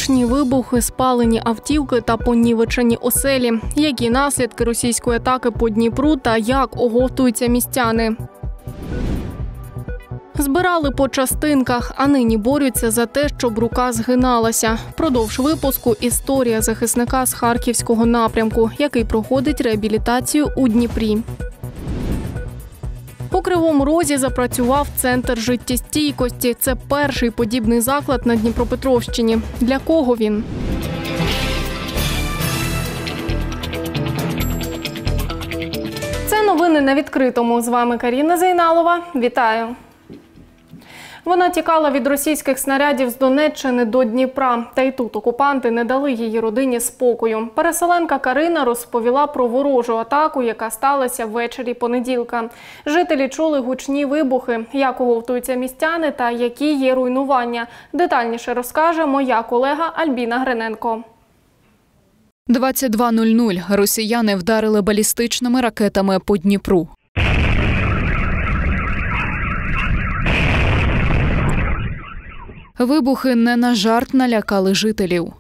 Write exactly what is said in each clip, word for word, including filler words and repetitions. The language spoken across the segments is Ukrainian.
гучні вибухи, спалені автівки та понівечені оселі. Які наслідки російської атаки по Дніпру та як оговтуються містяни? Збирали по частинках, а нині борються за те, щоб рука згиналася. Впродовж випуску історія захисника з Харківського напрямку, який проходить реабілітацію у Дніпрі. У Кривому Розі запрацював центр життєстійкості. Це перший подібний заклад на Дніпропетровщині. Для кого він? Це новини на відкритому. З вами Каріна Зейналова. Вітаю. Вона тікала від російських снарядів з Донеччини до Дніпра. Та й тут окупанти не дали її родині спокою. Переселенка Карина розповіла про ворожу атаку, яка сталася ввечері понеділка. Жителі чули гучні вибухи, як оговтуються містяни та які є руйнування. Детальніше розкаже моя колега Альбіна Гриненко. двадцять два нуль нуль. Росіяни вдарили балістичними ракетами по Дніпру. Вибухи не на жарт налякали жителів.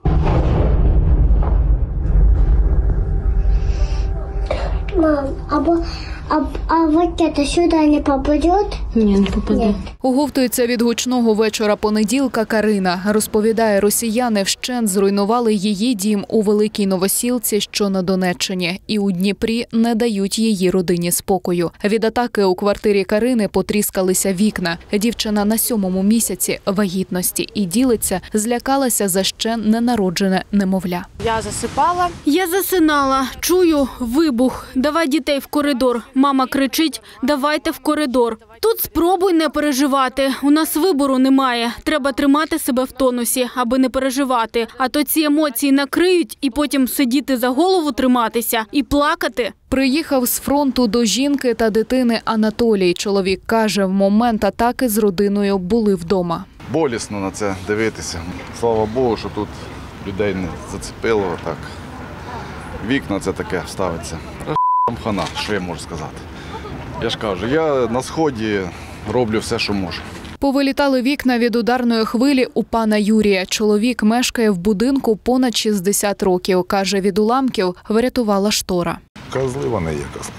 Мам, або а, а вот это сюда не попадет? Ні, не попаде. Оговтується від гучного вечора понеділка Карина. Розповідає, росіяни вщент зруйнували її дім у Великій Новосілці, що на Донеччині. І у Дніпрі не дають її родині спокою. Від атаки у квартирі Карини потріскалися вікна. Дівчина на сьомому місяці вагітності і ділиться, злякалася за ще ненароджене немовля. Я засипала. Я засинала. Чую вибух. Давай дітей в коридор. Мама кричить, давайте в коридор. Тут спробуй не переживати. У нас вибору немає. Треба тримати себе в тонусі, аби не переживати. А то ці емоції накриють і потім сидіти за голову триматися і плакати. Приїхав з фронту до жінки та дитини Анатолій. Чоловік каже, в момент атаки з родиною були вдома. Болісно на це дивитися. Слава Богу, що тут людей не зацепило. Так. Вікна це таке ставиться. Там хана, що я можу сказати. Я ж кажу, я на сході роблю все, що можу. Повилітали вікна від ударної хвилі у пана Юрія. Чоловік мешкає в будинку понад шістдесят років. Каже, від уламків врятувала штора. Козли вони є, козли.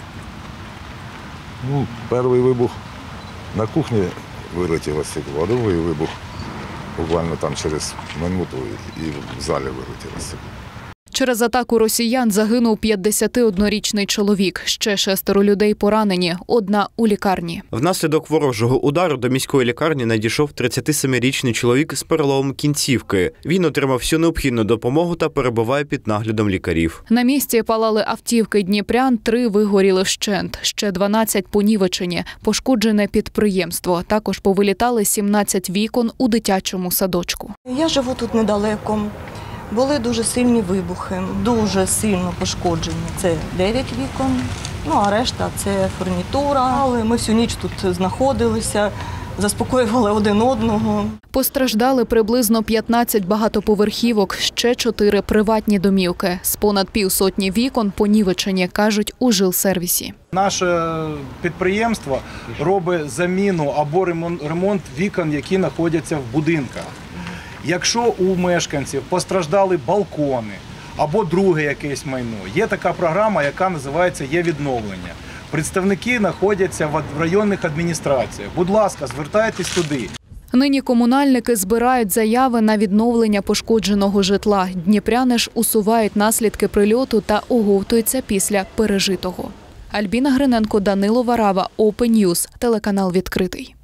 Ну, перший вибух на кухні вилетіло стекло, а другий вибух буквально там через минуту і в залі вилетіло стекло. Через атаку росіян загинув п'ятдесятиоднорічний чоловік. Ще шестеро людей поранені, одна у лікарні. Внаслідок ворожого удару до міської лікарні надійшов тридцятисемирічний чоловік з переломом кінцівки. Він отримав всю необхідну допомогу та перебуває під наглядом лікарів. На місці палали автівки дніпрян, три вигоріли вщент. Ще дванадцять понівечені, пошкоджене підприємство. Також повилітали сімнадцять вікон у дитячому садочку. Я живу тут недалеко. Були дуже сильні вибухи, дуже сильно пошкоджені. Це дев'ять вікон, ну а решта – це фурнітура. Але ми всю ніч тут знаходилися, заспокоювали один одного. Постраждали приблизно п'ятнадцять багатоповерхівок, ще чотири приватні домівки. З понад півсотні вікон понівечені, кажуть у жилсервісі. Наше підприємство робить заміну або ремонт вікон, які знаходяться в будинках. Якщо у мешканців постраждали балкони або друге якесь майно, є така програма, яка називається «Є відновлення». Представники знаходяться в районних адміністраціях. Будь ласка, звертайтесь туди. Нині комунальники збирають заяви на відновлення пошкодженого житла. Дніпряни ж усувають наслідки прильоту та оговтуються після пережитого. Альбіна Гриненко, Данило Варава, Open News, телеканал «Відкритий».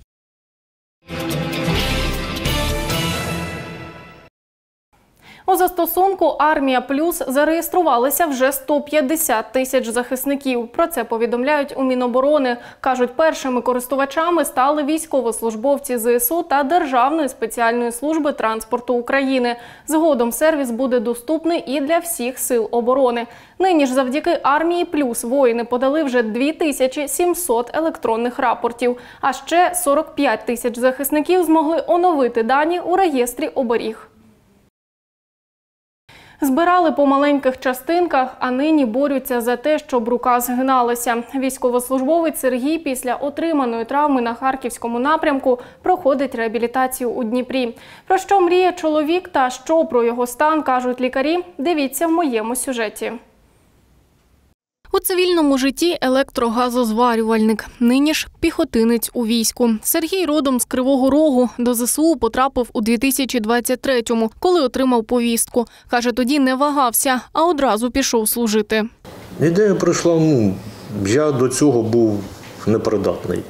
У застосунку «Армія Плюс» зареєструвалися вже сто п'ятдесят тисяч захисників. Про це повідомляють у Міноборони. Кажуть, першими користувачами стали військовослужбовці ЗСУ та Державної спеціальної служби транспорту України. Згодом сервіс буде доступний і для всіх сил оборони. Нині ж завдяки «Армії Плюс» воїни подали вже дві тисячі сімсот електронних рапортів. А ще сорок п'ять тисяч захисників змогли оновити дані у реєстрі оберіг. Збирали по маленьких частинках, а нині борються за те, щоб рука згиналася. Військовослужбовець Сергій після отриманої травми на Харківському напрямку проходить реабілітацію у Дніпрі. Про що мріє чоловік та що про його стан кажуть лікарі, дивіться в моєму сюжеті. У цивільному житті електрогазозварювальник, нині ж піхотинець у війську. Сергій родом з Кривого Рогу, до зе се у потрапив у дві тисячі двадцять третьому, коли отримав повістку. Каже, тоді не вагався, а одразу пішов служити. Ідея прийшла, ну, я до цього був непридатний.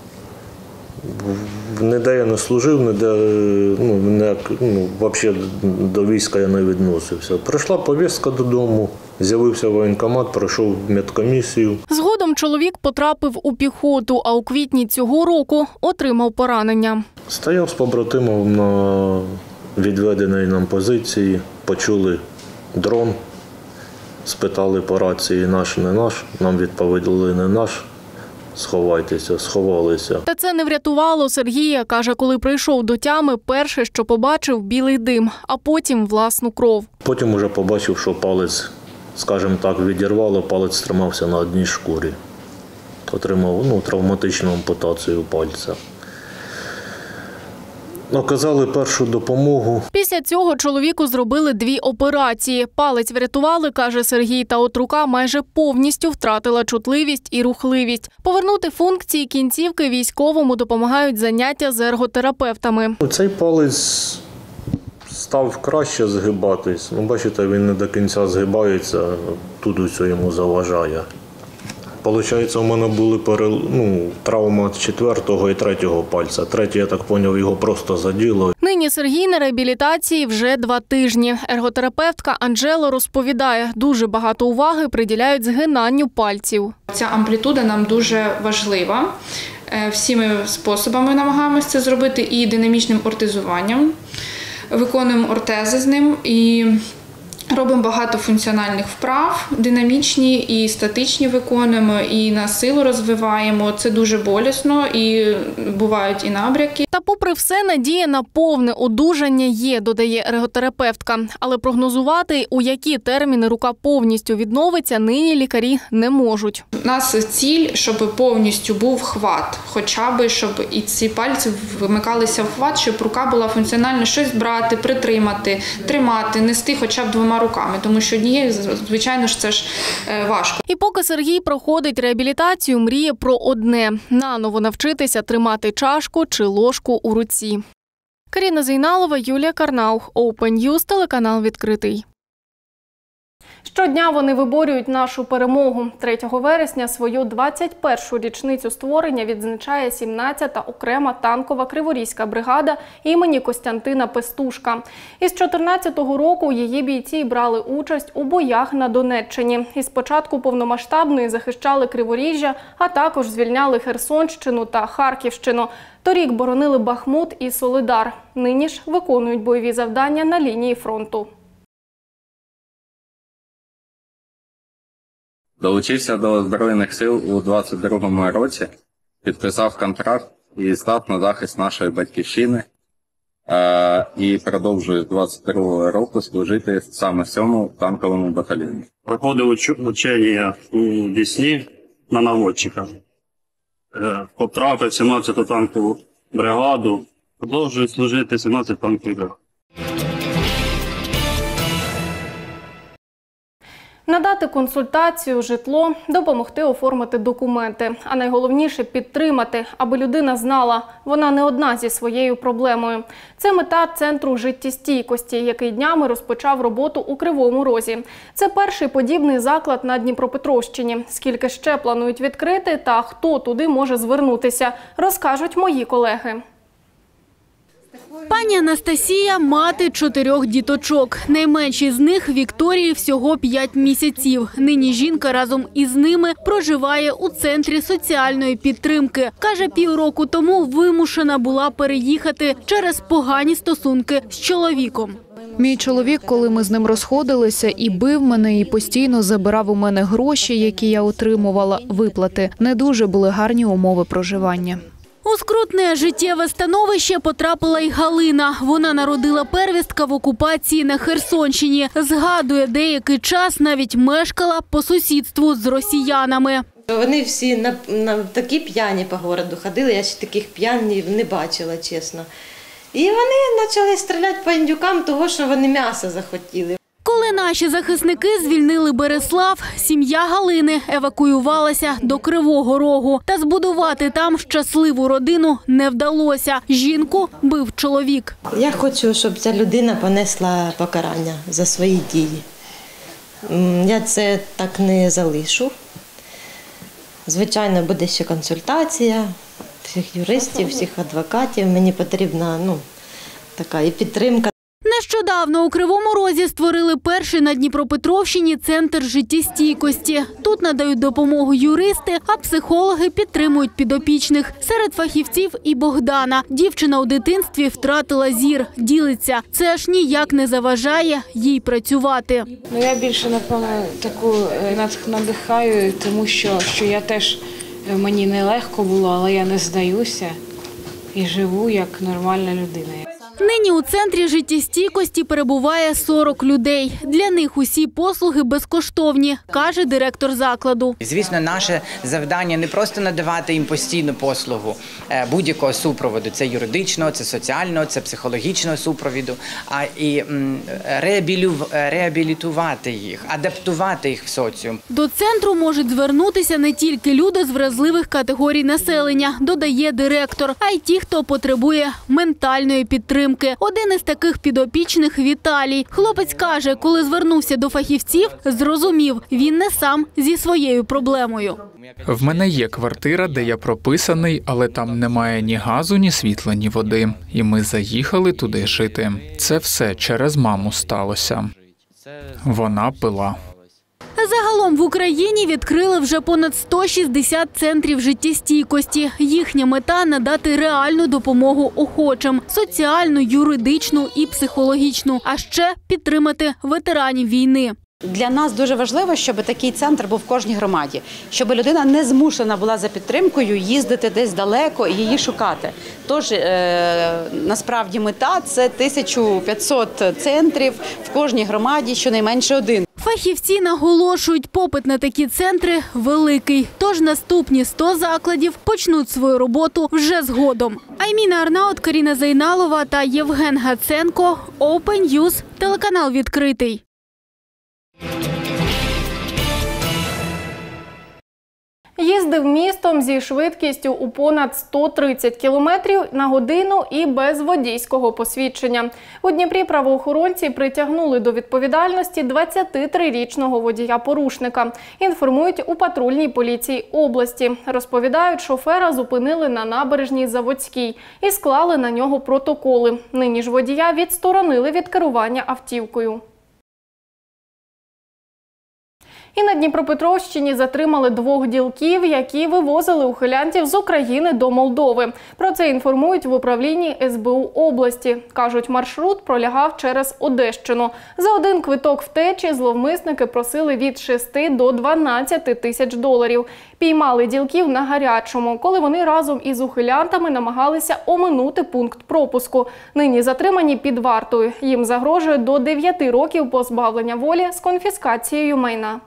Ніде я не служив, ніде, ну, не, ну, взагалі до війська я не відносився. Прийшла повістка додому, з'явився воєнкомат, пройшов медкомісію. Згодом чоловік потрапив у піхоту, а у квітні цього року отримав поранення. Стояв з побратимом на відведеній нам позиції, почули дрон, спитали по рації наш, не наш, нам відповіли не наш. Сховайтеся, сховалися. Та це не врятувало Сергія. Каже, коли прийшов до тями, перше, що побачив – білий дим, а потім власну кров. Потім вже побачив, що палець, скажімо так, відірвало, палець тримався на одній шкурі. Отримав, ну, травматичну ампутацію пальця. Оказали першу допомогу. Після цього чоловіку зробили дві операції. Палець врятували, каже Сергій, та от рука майже повністю втратила чутливість і рухливість. Повернути функції кінцівки військовому допомагають заняття з ерготерапевтами. Цей палець став краще згибатись. Ну, бачите, він не до кінця згибається, тут усе йому заважає. Получається, у мене були перел... ну, травма четвертого і третього пальця. Третій, я так зрозумів, його просто заділо. Нині Сергій на реабілітації вже два тижні. Ерготерапевтка Анжела розповідає, дуже багато уваги приділяють згинанню пальців. Ця амплітуда нам дуже важлива. Всіми способами намагаємося це зробити, і динамічним ортезуванням. Виконуємо ортези з ним і робимо багато функціональних вправ, динамічні і статичні виконуємо, і на силу розвиваємо. Це дуже болісно, і бувають і набряки. Та попри все, надія на повне одужання є, додає ерготерапевтка. Але прогнозувати, у які терміни рука повністю відновиться, нині лікарі не можуть. У нас ціль, щоб повністю був хват, хоча б, щоб і ці пальці вимикалися в хват, щоб рука була функціональна, щось брати, притримати, тримати, нести хоча б двома руками, тому що однією, звичайно ж, це ж важко. І поки Сергій проходить реабілітацію, мріє про одне – наново навчитися тримати чашку чи ложку у руці. Каріна Зейналова, Юлія Карнаух, Open News, телеканал «Відкритий». Щодня вони виборюють нашу перемогу. третього вересня свою двадцять першу річницю створення відзначає сімнадцята окрема танкова Криворізька бригада імені Костянтина Пестушка. Із чотирнадцятого року її бійці брали участь у боях на Донеччині. Із початку повномасштабної захищали Криворіжжя, а також звільняли Херсонщину та Харківщину. Торік боронили Бахмут і Солидар. Нині ж виконують бойові завдання на лінії фронту. Долучився до Збройних сил у двадцять другому році, підписав контракт і став на захист нашої батьківщини. Е, і продовжую з двадцять другого року служити саме в цьому танковому батальйоні. Проходив учення у Десні на наводчика. Е, потрапив в сімнадцяту танкову бригаду, продовжую служити в сімнадцятій танковій бригаді. Надати консультацію, житло, допомогти оформити документи. А найголовніше – підтримати, аби людина знала, вона не одна зі своєю проблемою. Це мета Центру життєстійкості, який днями розпочав роботу у Кривому Розі. Це перший подібний заклад на Дніпропетровщині. Скільки ще планують відкрити та хто туди може звернутися, розкажуть мої колеги. Пані Анастасія – мати чотирьох діточок. Найменшій з них Вікторії всього п'ять місяців. Нині жінка разом із ними проживає у центрі соціальної підтримки. Каже, півроку тому вимушена була переїхати через погані стосунки з чоловіком. Мій чоловік, коли ми з ним розходилися, і бив мене, і постійно забирав у мене гроші, які я отримувала, виплати. Не дуже були гарні умови проживання. У скрутне життєве становище потрапила й Галина. Вона народила первістка в окупації на Херсонщині. Згадує, деякий час навіть мешкала по сусідству з росіянами. Вони всі на, на такі п'яні по городу ходили, я ще таких п'янів не бачила, чесно. І вони почали стріляти по індюкам, того, що вони м'ясо захотіли. Коли наші захисники звільнили Береслав, сім'я Галини евакуювалася до Кривого Рогу. Та збудувати там щасливу родину не вдалося. Жінку бив чоловік. Я хочу, щоб ця людина понесла покарання за свої дії. Я це так не залишу. Звичайно, буде ще консультація всіх юристів, всіх адвокатів. Мені потрібна ну, така і підтримка. Нещодавно у Кривому Розі створили перший на Дніпропетровщині центр життєстійкості. Тут надають допомогу юристи, а психологи підтримують підопічних. Серед фахівців і Богдана. Дівчина у дитинстві втратила зір. Ділиться. Це аж ніяк не заважає їй працювати. Ну, я більше, напевно, таку надихаю, тому що, що я теж, мені нелегко було, але я не здаюся і живу як нормальна людина. Нині у центрі життєстійкості перебуває сорок людей. Для них усі послуги безкоштовні, каже директор закладу. Звісно, наше завдання не просто надавати їм постійну послугу будь-якого супроводу. Це юридичного, це соціального, це психологічного супроводу, а і реабілітувати їх, адаптувати їх в соціум. До центру можуть звернутися не тільки люди з вразливих категорій населення, додає директор, а й ті, хто потребує ментальної підтримки. Один із таких підопічних – Віталій. Хлопець каже, коли звернувся до фахівців, зрозумів, він не сам зі своєю проблемою. В мене є квартира, де я прописаний, але там немає ні газу, ні світла, ні води. І ми заїхали туди жити. Це все через маму сталося. Вона пила. Загалом в Україні відкрили вже понад сто шістдесят центрів життєстійкості. Їхня мета – надати реальну допомогу охочим – соціальну, юридичну і психологічну, а ще підтримати ветеранів війни. Для нас дуже важливо, щоб такий центр був в кожній громаді, щоб людина не змушена була за підтримкою їздити десь далеко і її шукати. Тож, е, насправді, мета – це тисяча п'ятсот центрів в кожній громаді, щонайменше один. Фахівці наголошують, попит на такі центри великий. Тож наступні сто закладів почнуть свою роботу вже згодом. Айміна Арнаут, Каріна Зайналова та Євген Гаценко. Open News, телеканал «Відкритий». Їздив містом зі швидкістю у понад сто тридцять кілометрів на годину і без водійського посвідчення. У Дніпрі правоохоронці притягнули до відповідальності двадцятитрирічного водія-порушника. Інформують у патрульній поліції області. Розповідають, шофера зупинили на набережній Заводській і склали на нього протоколи. Нині ж водія відсторонили від керування автівкою. І на Дніпропетровщині затримали двох ділків, які вивозили ухилянтів з України до Молдови. Про це інформують в управлінні ес бе у області. Кажуть, маршрут пролягав через Одещину. За один квиток втечі зловмисники просили від шести до дванадцяти тисяч доларів. Піймали ділків на гарячому, коли вони разом із ухилянтами намагалися оминути пункт пропуску. Нині затримані під вартою. Їм загрожує до дев'яти років позбавлення волі з конфіскацією майна.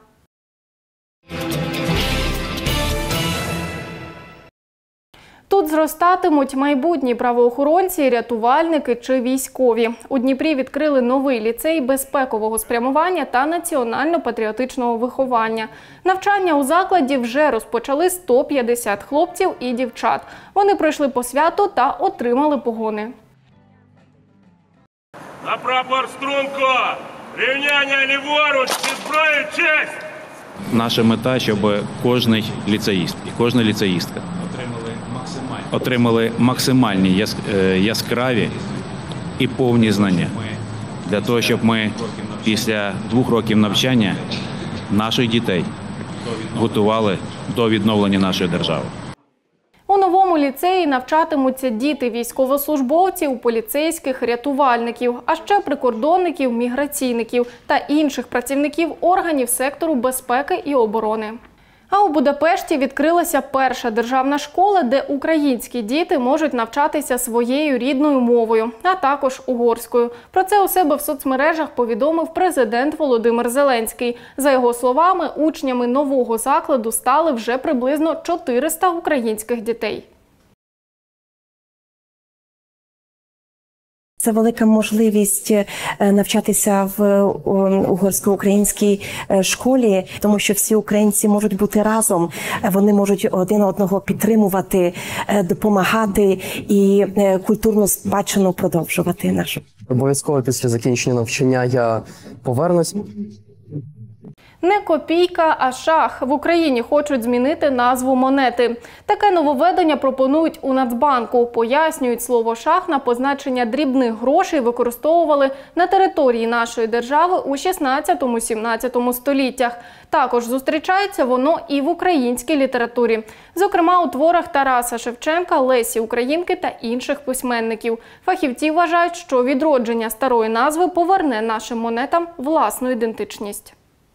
Тут зростатимуть майбутні правоохоронці, рятувальники чи військові. У Дніпрі відкрили новий ліцей безпекового спрямування та національно-патріотичного виховання. Навчання у закладі вже розпочали сто п'ятдесят хлопців і дівчат. Вони пройшли по святу та отримали погони. На прапор струнку! Рівняння ліворуч! Зі зброєю честь! Наша мета, щоб кожний ліцеїст і кожна ліцеїстка отримали максимальні яскраві і повні знання. Для того, щоб ми після двох років навчання наших дітей готували до відновлення нашої держави. У новому ліцеї навчатимуться діти військовослужбовців, поліцейських, рятувальників, а ще прикордонників, міграційників та інших працівників органів сектору безпеки і оборони. А у Будапешті відкрилася перша державна школа, де українські діти можуть навчатися своєю рідною мовою, а також угорською. Про це у себе в соцмережах повідомив президент Володимир Зеленський. За його словами, учнями нового закладу стали вже приблизно чотириста українських дітей. Це велика можливість навчатися в угорсько-українській школі, тому що всі українці можуть бути разом, вони можуть один одного підтримувати, допомагати і культурну спадщину продовжувати нашу. Обов'язково після закінчення навчання я повернусь. Не копійка, а шах. В Україні хочуть змінити назву монети. Таке нововведення пропонують у Нацбанку. Пояснюють, слово «шах» на позначення дрібних грошей використовували на території нашої держави у шістнадцятому-сімнадцятому століттях. Також зустрічається воно і в українській літературі. Зокрема, у творах Тараса Шевченка, Лесі Українки та інших письменників. Фахівці вважають, що відродження старої назви поверне нашим монетам власну ідентичність.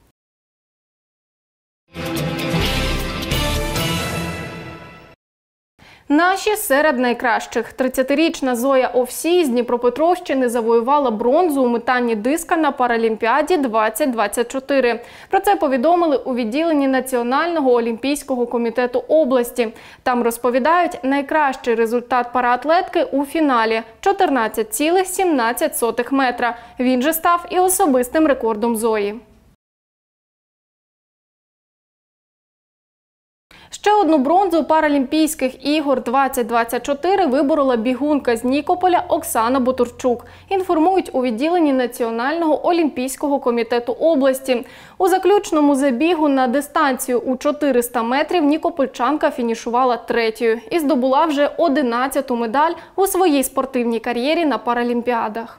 Наші серед найкращих. тридцятирічна Зоя Овсій з Дніпропетровщини завоювала бронзу у метанні диска на Паралімпіаді двадцять двадцять чотири. Про це повідомили у відділенні Національного олімпійського комітету області. Там розповідають, найкращий результат параатлетки у фіналі – чотирнадцять цілих сімнадцять сотих метра. Він же став і особистим рекордом Зої. Ще одну бронзу Паралімпійських ігор двадцять двадцять чотири виборола бігунка з Нікополя Оксана Бутурчук. Інформують у відділенні Національного олімпійського комітету області. У заключному забігу на дистанцію у чотириста метрів нікопольчанка фінішувала третьою і здобула вже одинадцяту медаль у своїй спортивній кар'єрі на Паралімпіадах.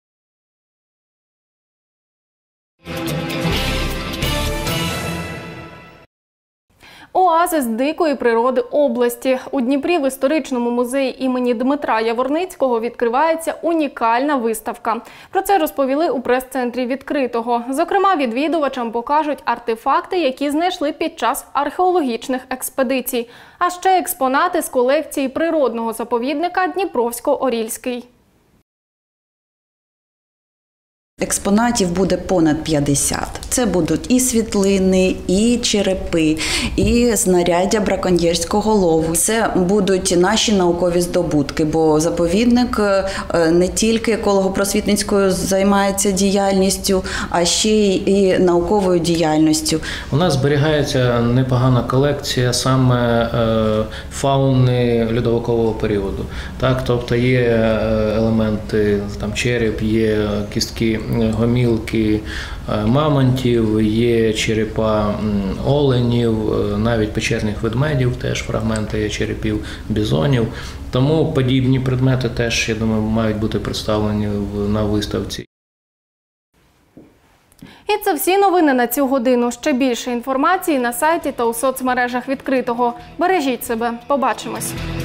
Оазис дикої природи області. У Дніпрі в історичному музеї імені Дмитра Яворницького відкривається унікальна виставка. Про це розповіли у прес-центрі відкритого. Зокрема, відвідувачам покажуть артефакти, які знайшли під час археологічних експедицій. А ще експонати з колекції природного заповідника Дніпровсько-Орільський. Експонатів буде понад п'ятдесят. Це будуть і світлини, і черепи, і знаряддя браконьєрського лову. Це будуть наші наукові здобутки, бо заповідник не тільки еколого-просвітницькою займається діяльністю, а ще й науковою діяльністю. У нас зберігається непогана колекція саме фауни льодовикового періоду. Так, тобто є елементи, там череп, є кістки гомілки мамонтів, є черепа оленів, навіть печерних ведмедів, теж фрагменти є черепів бізонів. Тому подібні предмети теж, я думаю, мають бути представлені на виставці. І це всі новини на цю годину. Ще більше інформації на сайті та у соцмережах відкритого. Бережіть себе. Побачимось.